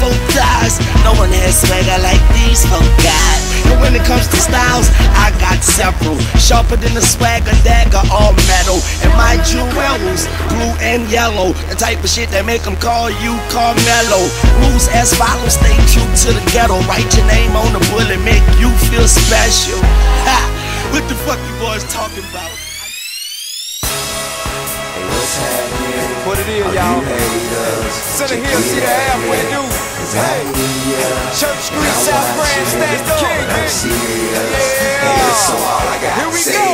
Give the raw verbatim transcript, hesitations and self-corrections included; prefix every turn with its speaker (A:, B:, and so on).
A: bow ties. No one has swagger like these folk got. And when it comes to styles, I got several. Sharper than the swagger dagger, all metal. And my jewels, blue and yellow. The type of shit that make them call you Carmelo. Rules as follows, stay true to the ghetto. Write your name on the bullet, make you feel special. Ha! What the fuck you boys talking about?
B: Hey, what's happening?
C: What it is, y'all? Center Hill, see the halfway dude. Hey, Church Street, South Grand, stand up. King, man. Yeah.
B: So all I got
C: Here we
B: say
C: go.